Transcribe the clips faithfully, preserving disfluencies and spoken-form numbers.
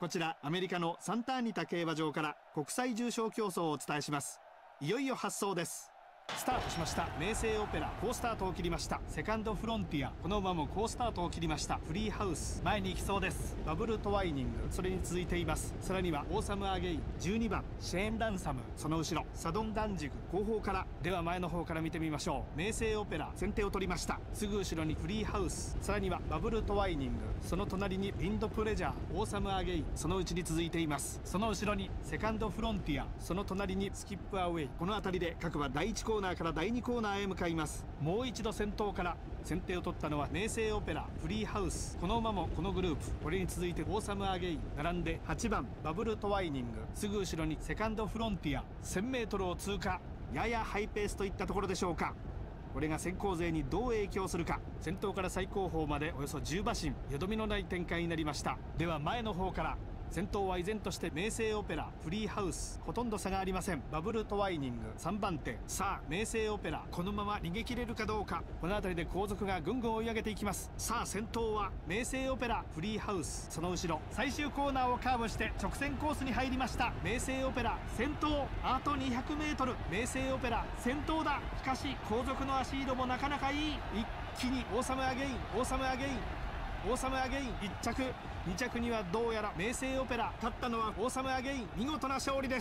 こちらアメリカのサンターニタ競馬場から国際重賞競争をお伝えします。いよいよ発走です。スタートしました。明星オペラ好スタートを切りました。セカンドフロンティア、この馬も好スタートを切りました。フリーハウス前に行きそうです。バブルトワイニングそれに続いています。さらにはオーサムアゲイン、じゅうにばんシェーンランサム、その後ろサドンダンジグ後方から。では前の方から見てみましょう。明星オペラ先手を取りました。すぐ後ろにフリーハウス、さらにはバブルトワイニング、その隣にビンドプレジャー、オーサムアゲイン、そのうちに続いています。その後ろにセカンドフロンティア、その隣にスキップアウェイ。この辺りで各馬だいいちコーナーからだいにコーナーコーナーへ向かいます。もう一度先頭から。先手を取ったのは明星オペラ、フリーハウス、この馬もこのグループ。これに続いてオーサムアゲイン並んではちばんバブルトワイニング、すぐ後ろにセカンドフロンティア。 せんメートルを通過、ややハイペースといったところでしょうか。これが先行勢にどう影響するか。先頭から最後方までおよそじゅう馬身、よどみのない展開になりました。では前の方から。先頭は依然として明星オペラ、フリーハウス、ほとんど差がありません。バブルトワイニングさんばん手。さあ明星オペラ、このまま逃げ切れるかどうか。この辺りで後続がぐんぐん追い上げていきます。さあ先頭は明星オペラ、フリーハウス、その後ろ最終コーナーをカーブして直線コースに入りました。明星オペラ先頭、あと にひゃくメートル。明星オペラ先頭だ。しかし後続の足色もなかなかいい。一気にオーサムアゲイン、オーサムアゲインオーサムアゲインいっ着、に着にはどうやら明星オペラ。勝ったのはオーサムアゲイン、見事な勝利です。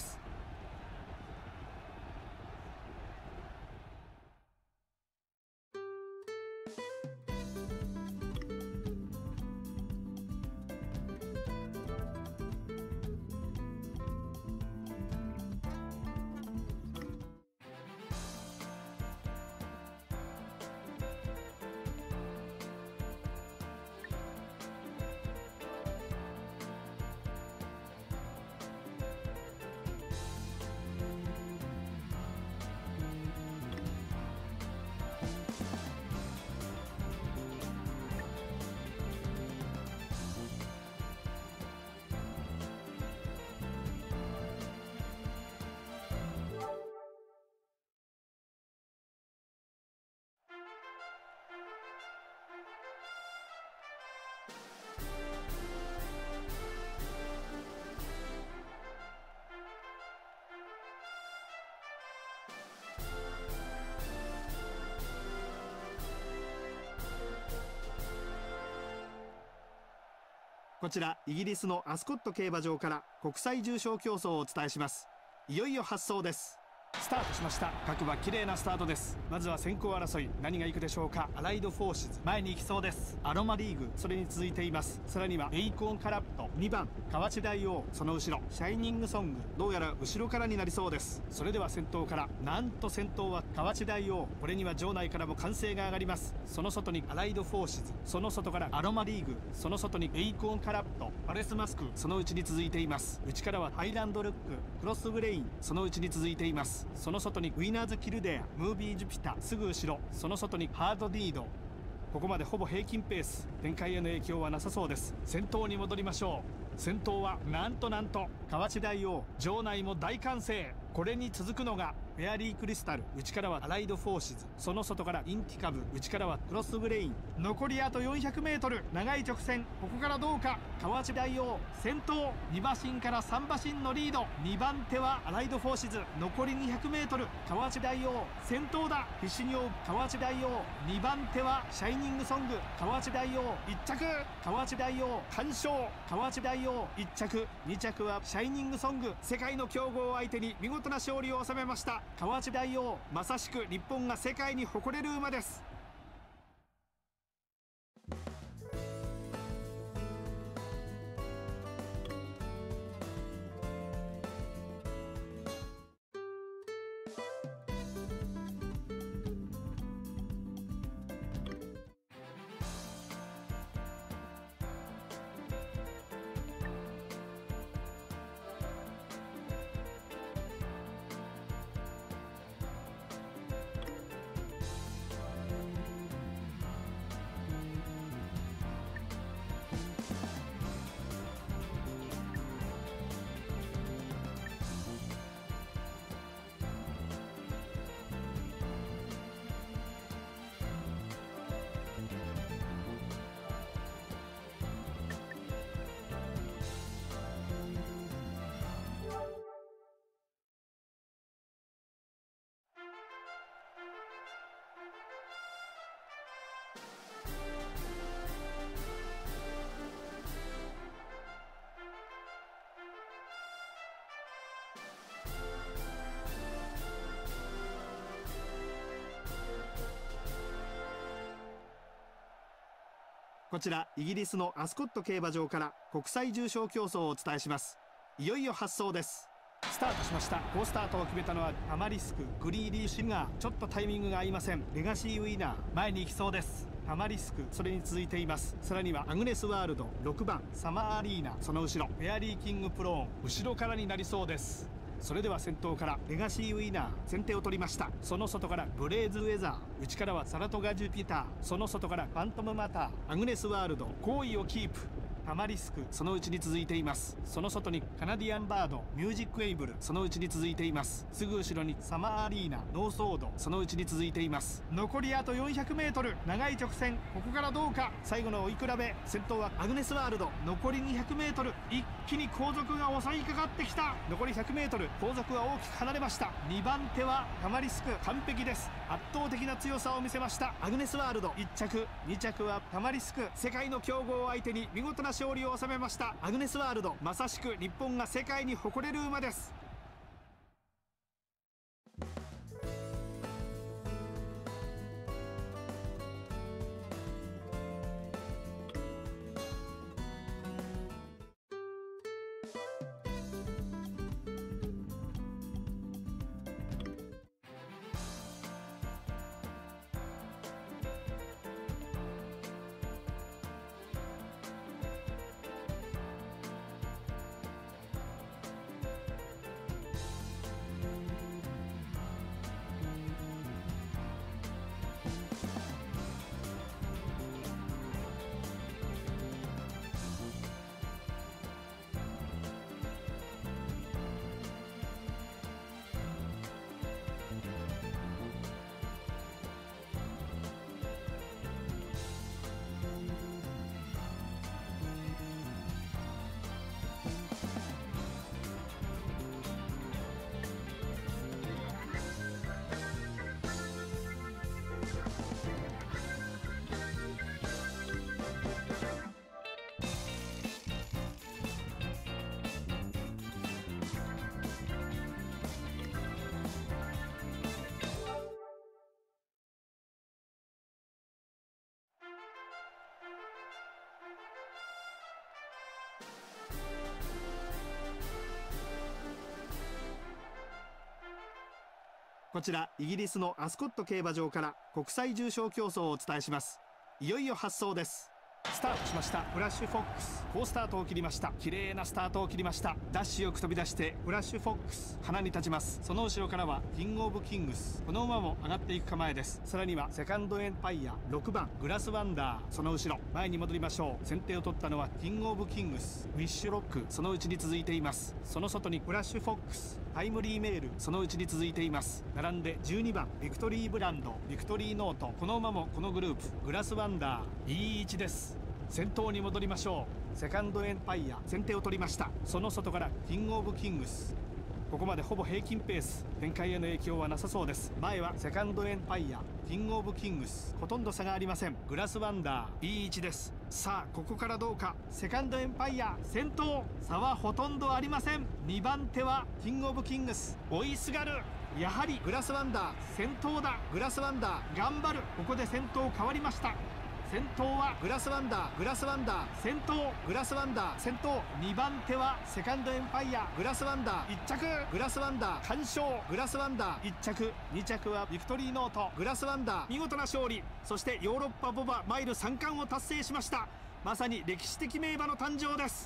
こちらイギリスのアスコット競馬場から国際重賞競争をお伝えします。いよいよ発走です。スタートしました。各馬綺麗なスタートです。まずは先行争い、何が行くでしょうか。アライドフォーシズ前に行きそうです。アロマリーグそれに続いています。さらにはベイコンカラプト、にばん河内大王、その後ろシャイニングソング、どうやら後ろからになりそうです。それでは先頭から。なんと先頭は河内大王。これには場内からも歓声が上がります。その外にアライドフォーシズ、その外からアロマリーグ、その外にベイコンカラプト、パレスマスク、そのうちに続いています。内からはハイランドルック、クロスブレイン、そのうちに続いています。その外にウィナーズキルデア、ムービージュピタ、すぐ後ろその外にハードディード。ここまでほぼ平均ペース、展開への影響はなさそうです。先頭に戻りましょう。先頭はなんとなんと河内大王。場内も大歓声。これに続くのがフェアリークリスタル、内からはアライドフォーシズ、その外からインティカブ、内からはクロスブレイン。残りあと よんひゃくメートル、長い直線。ここからどうか。河内大王先頭、に馬身からさん馬身のリード。にばん手はアライドフォーシズ、残り にひゃくメートル。河内大王先頭だ。必死に追う河内大王。にばん手はシャイニングソング、河内大王いっ着。河内大王完勝。河内大王いっ着、に着はシャイニングソング。世界の強豪を相手に見事な勝利を収めました。河内大王、まさしく日本が世界に誇れる馬です。 こちらイギリスのアスコット競馬場から国際重賞競争をお伝えします。いよいよ発走です。スタートしました。好スタートを決めたのはアマリスク、グリーディーシガー、ちょっとタイミングが合いません。レガシーウィナー、前に行きそうです。アマリスク、それに続いています。さらにはアグネスワールド、ろくばんサマーアリーナ、その後ろフェアリーキングプローン、後ろからになりそうです。それでは先頭からレガシーウィナー、先手を取りました。その外からブレーズウェザー、内からはサラトガジュピター、その外からファントムマター、アグネスワールド、好位をキープ。アマリスク、そのうちに続いています。その外にカナディアンバード、ミュージックエイブル、そのうちに続いています。すぐ後ろにサマーアリーナ、ノーソード、そのうちに続いています。残りあと よんひゃくメートル、 長い直線、ここからどうか。最後の追い比べ、先頭はアグネスワールド、残り にひゃくメートル、 一気に後続が襲いかかってきた。残り ひゃくメートル、 後続は大きく離れました。にばん手はアマリスク、完璧です。圧倒的な強さを見せました。アグネスワールドいっ着、に着はアマリスク、世界の強豪を相手に見事な勝利を収めました。アグネスワールド、まさしく日本が世界に誇れる馬です。こちらイギリスのアスコット競馬場から国際重賞競争をお伝えします。いよいよ発走です。スタートしました。フラッシュフォックス、好スタートを切りました。綺麗なスタートを切りました。ダッシュよく飛び出してフラッシュフォックス、鼻に立ちます。その後ろからはキングオブキングス、この馬も上がっていく構えです。さらにはセカンドエンパイア、ろくばんグラスワンダー、その後ろ前に戻りましょう。先手を取ったのはキングオブキングス、ウィッシュロック、そのうちに続いています。その外にフラッシュフォックス、タイムリーメール、そのうちに続いています。並んでじゅうにばんビクトリーブランド、ビクトリーノート、この馬もこのグループ。グラスワンダー、いい位置です。先頭に戻りましょう。セカンドエンパイア、先手を取りました。その外からキングオブキングス、ここまでほぼ平均ペース、展開への影響はなさそうです。前はセカンドエンパイア、キングオブキングス、ほとんど差がありません。グラスワンダー、いい位置です。さあここからどうか。セカンドエンパイア先頭、差はほとんどありません。にばん手はキングオブキングス、追いすがる。やはりグラスワンダー先頭だ。グラスワンダー頑張る。ここで先頭変わりました。先頭はグラスワンダー、グラスワンダー先頭、グラスワンダー先頭。にばん手はセカンドエンパイア、グラスワンダーいっ着、グラスワンダー完勝。グラスワンダーいっ着、に着はビクトリーノート、グラスワンダー見事な勝利。そしてヨーロッパボバマイルさん冠を達成しました。まさに歴史的名馬の誕生です。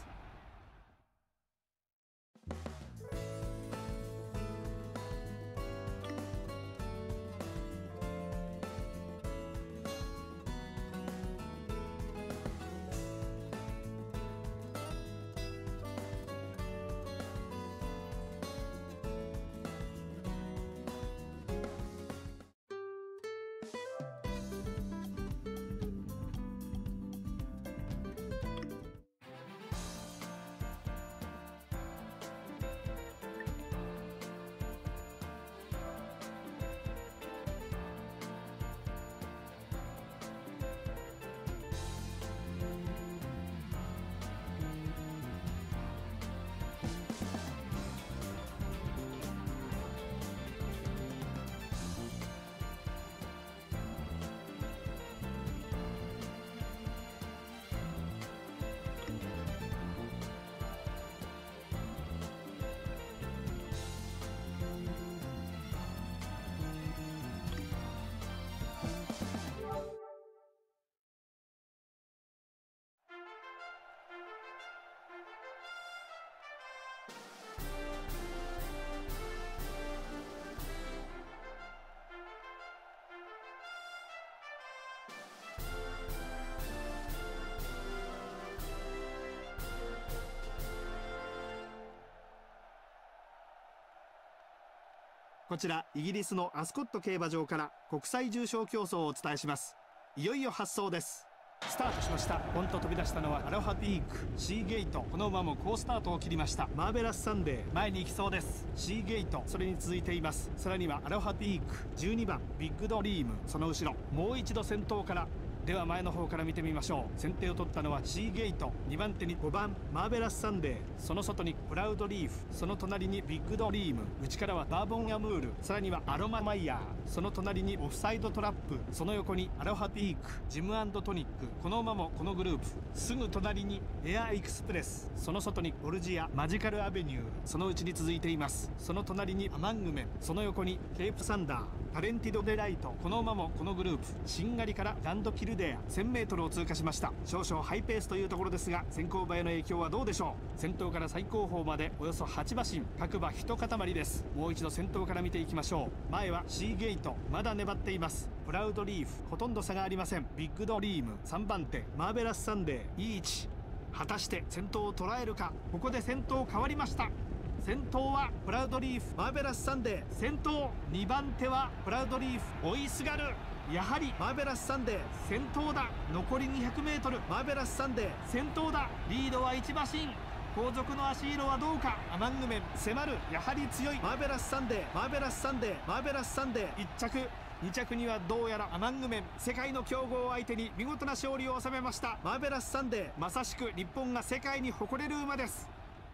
こちらイギリスのアスコット競馬場から国際重賞競争をお伝えします。いよいよ発走です。スタートしました。ポンと飛び出したのはアロハピーク、シーゲート。この馬も好スタートを切りました。マーベラスサンデー前に行きそうです。シーゲート、それに続いています。さらにはアロハピーク、じゅうにばんビッグドリーム、その後ろもう一度先頭から。では前の方から見てみましょう。先手を取ったのはシーゲート、にばん手にごばんマーベラスサンデー、その外にプラウドリーフ、その隣にビッグドリーム、内からはバーボンアムール、さらにはアロママイヤー、その隣にオフサイドトラップ、その横にアロハピーク、ジム&トニック。この馬もこのグループ。すぐ隣にエアエクスプレス、その外にボルジア、マジカルアベニュー、そのうちに続いています。その隣にアマングメン、その横にケープサンダー、タレンティドデライト。この馬もこのグループ。しんがりからランドキルデア せんメートル を通過しました。少々ハイペースというところですが、先行馬への影響はどうでしょう。先頭から最後方までおよそはちばしん、各馬一塊です。もう一度先頭から見ていきましょう。前はシーゲート、まだ粘っています。プラウドリーフ、ほとんど差がありません。ビッグドリーム、さんばん手マーベラスサンデー、いい位置。果たして先頭を捉えるか。ここで先頭変わりました。先頭はプラウドリーフ、マーベラスサンデー先頭。にばん手はプラウドリーフ、追いすがる。やはりマーベラスサンデー先頭だ。残り にひゃくメートル、マーベラスサンデー先頭だ。リードはいちばしん。後続の足色はどうか。アマングメン迫る。やはり強いマーベラスサンデー、マーベラスサンデー、マーベラスサンデーいっ着。に着にはどうやらアマングメン。世界の強豪を相手に見事な勝利を収めました。マーベラスサンデー、まさしく日本が世界に誇れる馬です。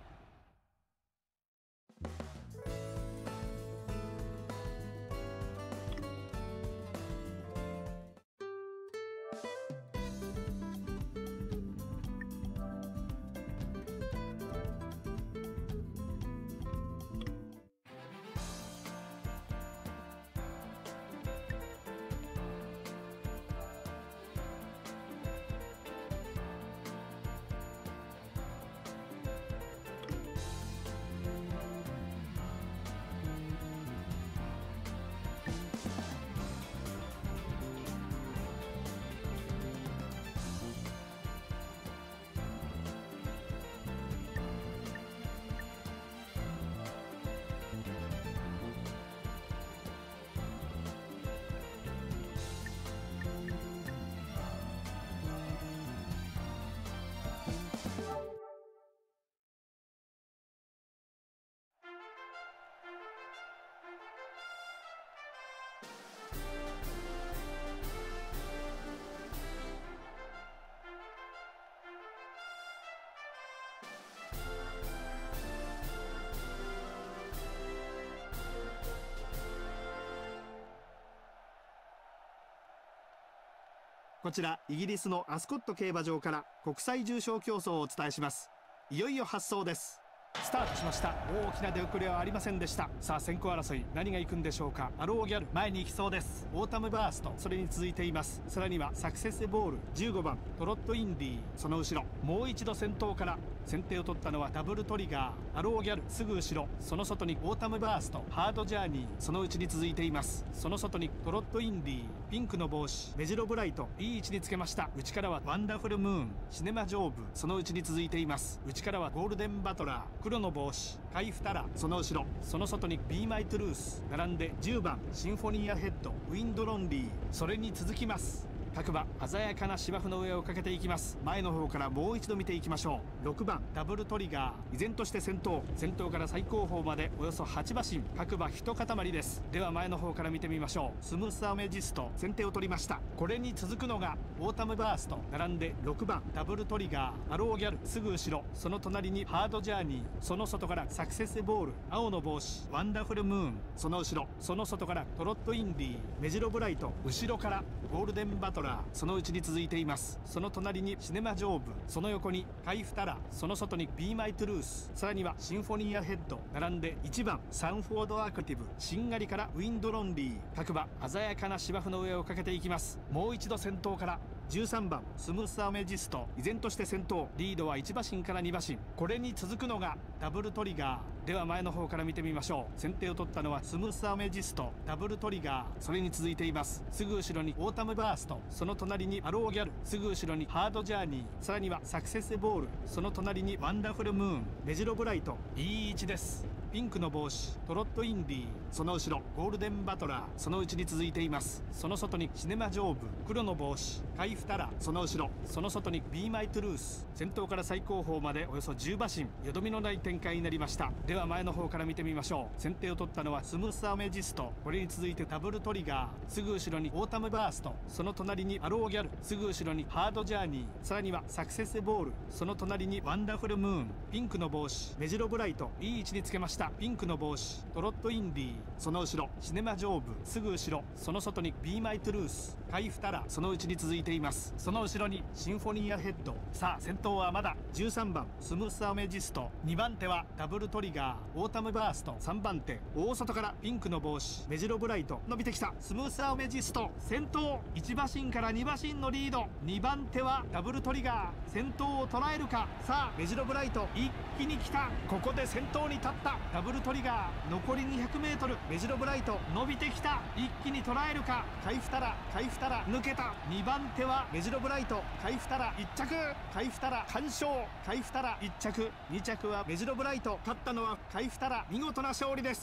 こちらイギリスのアスコット競馬場から国際重賞競争をお伝えします。いよいよ発走です。スタートしました。大きな出遅れはありませんでした。さあ先行争い何が行くんでしょうか。アローギャル前に行きそうです。オータムバースト、それに続いています。さらにはサクセスボール、じゅうごばんトロットインディ、その後ろもう一度先頭から。先手を取ったのはダブルトリガー、アローギャルすぐ後ろ、その外にオータムバースト、ハードジャーニー、そのうちに続いています。その外にトロットインディ、ピンクの帽子、メジロブライト、いい位置につけました。内からはワンダフルムーン、シネマジョーブ、そのうちに続いています。内からはゴールデンバトラー、黒の帽子、カイフタラ、その後ろ、その外にビーマイトゥルース、並んでじゅうばんシンフォニアヘッド、ウィンドロンリー、それに続きます。各馬鮮やかな芝生の上をかけていきます。前の方からもう一度見ていきましょう。ろくばんダブルトリガー、依然として先頭。先頭から最後方までおよそはちばしん、各馬一塊です。では前の方から見てみましょう。スムースアメジスト先手を取りました。これに続くのがオータムバースト、並んでろくばんダブルトリガー、アローギャルすぐ後ろ、その隣にハードジャーニー、その外からサクセスボール、青の帽子、ワンダフルムーン、その後ろ、その外からトロットインディ、メジロブライト、後ろからゴールデンバトラー、そのうちに続いています。その隣にシネマジョーブ、その横にカイフタラ、その外にビーマイトゥルース、さらにはシンフォニアヘッド、並んでいちばんサンフォードアクティブ、しんがりからウィンドロンリー。各馬鮮やかな芝生の上をかけていきます。もう一度先頭から。じゅうさんばんスムースアメジスト依然として先頭。リードはいちばしんからにばしん。これに続くのがダブルトリガー。では前の方から見てみましょう。先手を取ったのはスムースアメジスト、ダブルトリガー、それに続いています。すぐ後ろにオータムバースト、その隣にアローギャル、すぐ後ろにハードジャーニー、さらにはサクセスボール、その隣にワンダフルムーン、メジロブライト。いい位置です。 ピンクの帽子トロットインディ、その後ろゴールデンバトラー、その内に続いています。その外にシネマジョーブ、黒の帽子カイフタラ、その後ろその外にビーマイトゥルース。先頭から最後方までおよそじゅう馬身、よどみのない展開になりました。では前の方から見てみましょう。先手を取ったのはスムースアメジスト、これに続いてダブルトリガー、すぐ後ろにオータムバースト、その隣にアローギャル、すぐ後ろにハードジャーニー、さらにはサクセスボール、その隣にワンダフルムーン、ピンクの帽子メジロブライト、いい位置につけました。ピンクの帽子トロットインディ、その後ろシネマジョーブ、すぐ後ろその外にビーマイトゥルース、カイフタラ、その内に続いています。その後ろにシンフォニアヘッド。さあ先頭はまだじゅうさんばんスムースアメジスト、にばん手はダブルトリガー、オータムバースト、さんばん手大外からピンクの帽子メジロブライト、伸びてきたスムースアメジスト、先頭いち馬身からに馬身のリード、にばん手はダブルトリガー、先頭を捉えるか。さあメジロブライト一気に来た、ここで先頭に立ったダブルトリガー、残り にひゃくメートル、メジロブライト伸びてきた、一気に捉えるか。カイフタラカイフタラ抜けた、にばん手はメジロブライト、カイフタラいっ着、カイフタラ完勝、カイフタラいっ着、に着はメジロブライト、勝ったのはカイフタラ、見事な勝利です。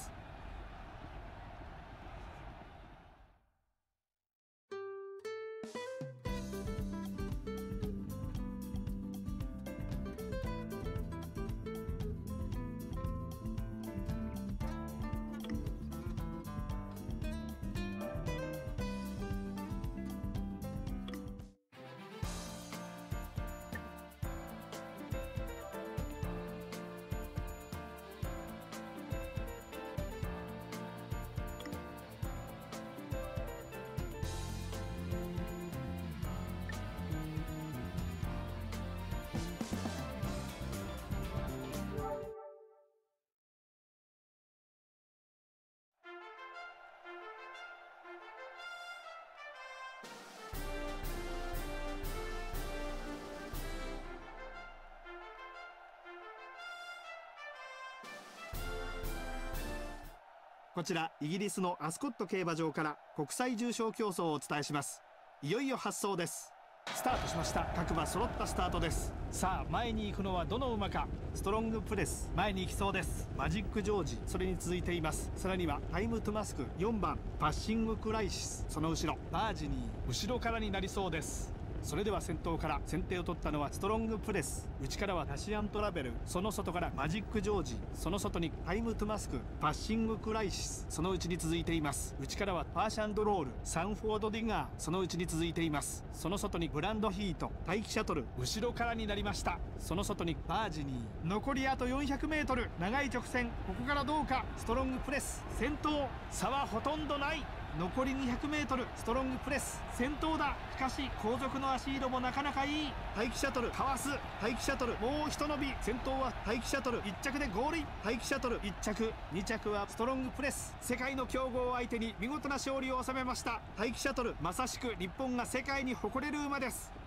こちらイギリスのアスコット競馬場から国際重賞競争をお伝えします。いよいよ発走です。スタートしました。各馬揃ったスタートです。さあ前に行くのはどの馬か。ストロングプレス前に行きそうです。マジックジョージそれに続いています。さらにはタイムトゥマスク、よんばんパッシングクライシス、その後ろバージニー、後ろからになりそうです。それでは先頭から先手を取ったのはストロングプレス、内からはタシアントラベル、その外からマジックジョージ、その外にタイムトゥマスク、パッシングクライシス、その内に続いています。内からはパーシャンドロール、サンフォードディガー、その内に続いています。その外にブランドヒート、待機シャトル、後ろからになりました。その外にバージニー、残りあと よんひゃくメートル、長い直線、ここからどうか。ストロングプレス先頭、差はほとんどない。残り にひゃくメートル、ストロングプレス先頭だ。しかし後続の足色もなかなかいい。待機シャトルかわす、待機シャトルもうひと伸び、先頭は待機シャトルいっ着でゴールイン、待機シャトルいっ着、に着はストロングプレス、世界の強豪を相手に見事な勝利を収めました。待機シャトルまさしく日本が世界に誇れる馬です。